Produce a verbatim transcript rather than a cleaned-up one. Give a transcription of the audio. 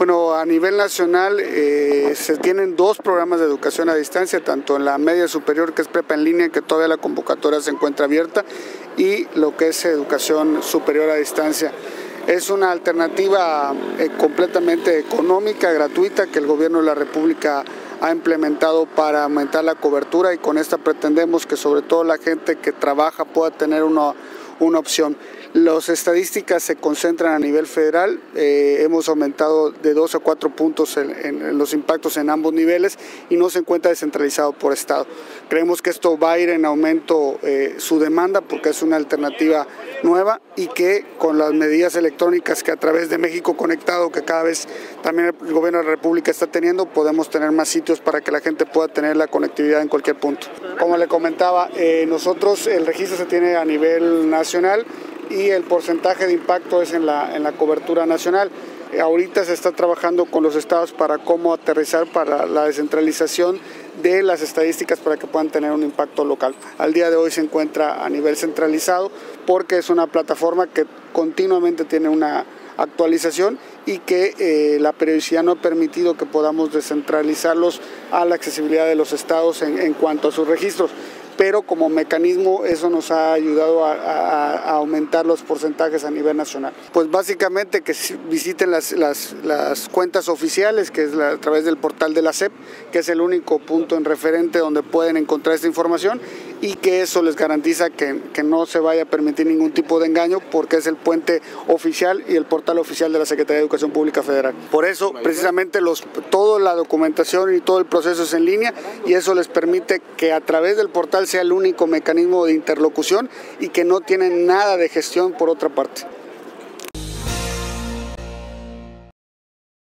Bueno, a nivel nacional eh, se tienen dos programas de educación a distancia, tanto en la media superior, que es prepa en línea, que todavía la convocatoria se encuentra abierta, y lo que es educación superior a distancia. Es una alternativa eh, completamente económica, gratuita, que el Gobierno de la República ha implementado para aumentar la cobertura, y con esta pretendemos que sobre todo la gente que trabaja pueda tener una, una opción. Las estadísticas se concentran a nivel federal, eh, hemos aumentado de dos a cuatro puntos en, en, en los impactos en ambos niveles y no se encuentra descentralizado por estado. Creemos que esto va a ir en aumento eh, su demanda, porque es una alternativa nueva, y que con las medidas electrónicas que a través de México Conectado, que cada vez también el Gobierno de la República está teniendo, podemos tener más sitios para que la gente pueda tener la conectividad en cualquier punto. Como le comentaba, eh, nosotros el registro se tiene a nivel nacional y el porcentaje de impacto es en la, en la cobertura nacional. Eh, ahorita se está trabajando con los estados para cómo aterrizar para la descentralización de las estadísticas para que puedan tener un impacto local. Al día de hoy se encuentra a nivel centralizado porque es una plataforma que continuamente tiene una actualización y que eh, la periodicidad no ha permitido que podamos descentralizarlos a la accesibilidad de los estados en, en cuanto a sus registros. Pero como mecanismo eso nos ha ayudado a, a, a aumentar los porcentajes a nivel nacional. Pues básicamente que visiten las, las, las cuentas oficiales, que es la, a través del portal de la S E P, que es el único punto en referente donde pueden encontrar esta información, y que eso les garantiza que, que no se vaya a permitir ningún tipo de engaño, porque es el puente oficial y el portal oficial de la Secretaría de Educación Pública Federal. Por eso, precisamente, los, toda la documentación y todo el proceso es en línea, y eso les permite que a través del portal sea el único mecanismo de interlocución y que no tienen nada de gestión por otra parte.